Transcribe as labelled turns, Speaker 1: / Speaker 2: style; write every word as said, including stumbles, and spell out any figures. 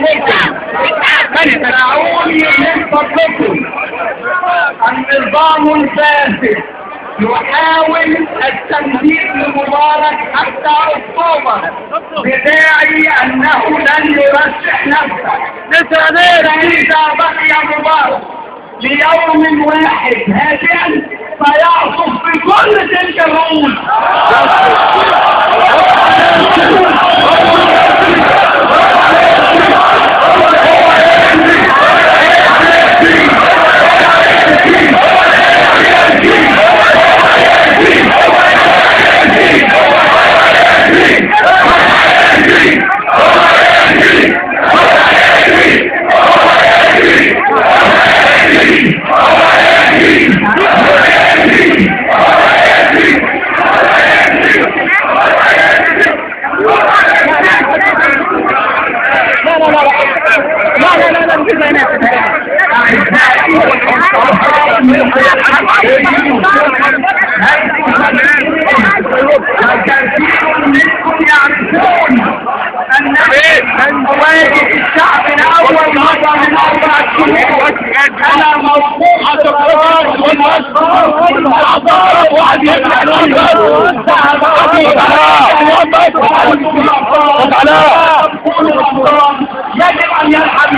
Speaker 1: اسمعوني من فضلكم. النظام الفاسد يحاول التمديد لمبارك حتى اكتوبر بداعي انه لن يرشح نفسه. فاذا بقي مبارك ليوم واحد هادئا فيعصف بكل تلك الرؤوس. كثير منكم يعرفون ان مواجهة الشعب الاول مضى من اربع شهور. انا موقوف القرار والاشخاص والاعضاء وعد يفعلون يجب ان يلحق